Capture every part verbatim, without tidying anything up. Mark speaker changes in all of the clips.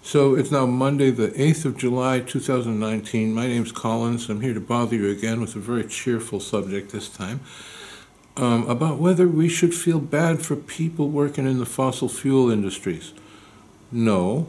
Speaker 1: So it's now Monday, the eighth of July, two thousand nineteen. My name's Collins. I'm here to bother you again with a very cheerful subject this time, um, about whether we should feel bad for people working in the fossil fuel industries. No.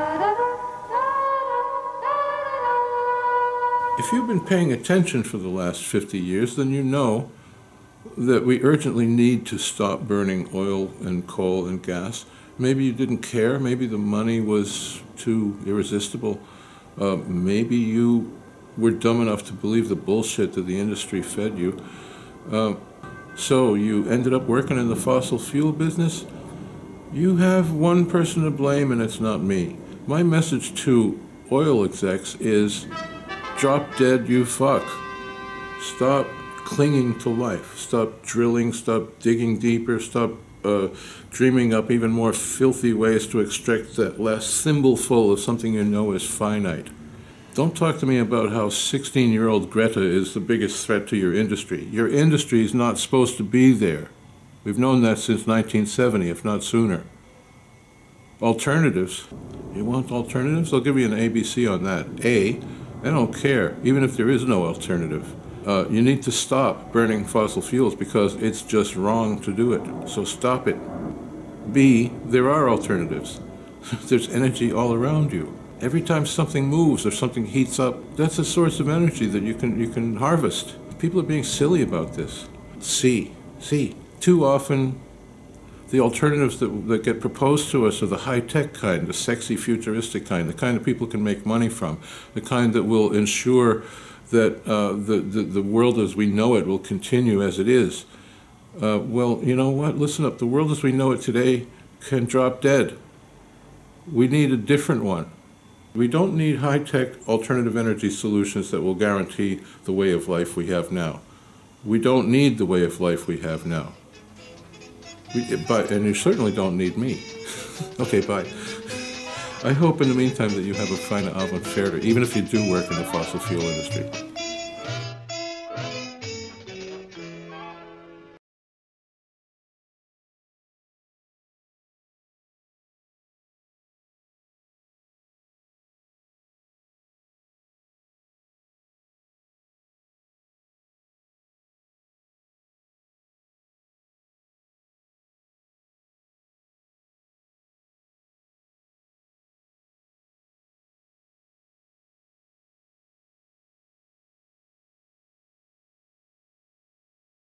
Speaker 1: If you've been paying attention for the last fifty years, then you know that we urgently need to stop burning oil and coal and gas. Maybe you didn't care. Maybe the money was too irresistible. Uh, maybe you were dumb enough to believe the bullshit that the industry fed you. Uh, so you ended up working in the fossil fuel business. You have one person to blame, and it's not me. My message to oil execs is, drop dead, you fuck. Stop clinging to life. Stop drilling, stop digging deeper, stop uh, dreaming up even more filthy ways to extract that last thimbleful of something you know is finite. Don't talk to me about how sixteen-year-old Greta is the biggest threat to your industry. Your industry is not supposed to be there. We've known that since nineteen seventy, if not sooner. Alternatives. You want alternatives? I'll give you an A B C on that. A, I don't care, even if there is no alternative. Uh, you need to stop burning fossil fuels because it's just wrong to do it. So stop it. B, there are alternatives. There's energy all around you. Every time something moves or something heats up, that's a source of energy that you can, you can harvest. People are being silly about this. C, C, too often the alternatives that, that get proposed to us are the high-tech kind, the sexy, futuristic kind, the kind that people can make money from, the kind that will ensure that uh, the, the, the world as we know it will continue as it is. Uh, well, you know what? Listen up. The world as we know it today can drop dead. We need a different one. We don't need high-tech alternative energy solutions that will guarantee the way of life we have now. We don't need the way of life we have now. We, but, and you certainly don't need me. Okay, bye. I hope in the meantime that you have a fine Abend Ferde, even if you do work in the fossil fuel industry.